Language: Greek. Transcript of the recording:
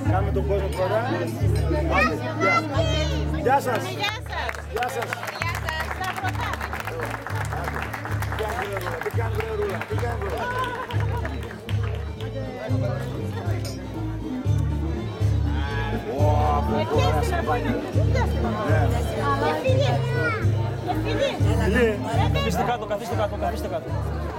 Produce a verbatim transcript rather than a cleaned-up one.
Κάνουμε τον κόσμο πρώτα. Γεια σας. Γεια σας. Τι κάνει βρε ρούλα, τι κάνει βρε. Ω, από τώρα σε μπάνια. Καθίστε κάτω, καθίστε κάτω, καθίστε κάτω.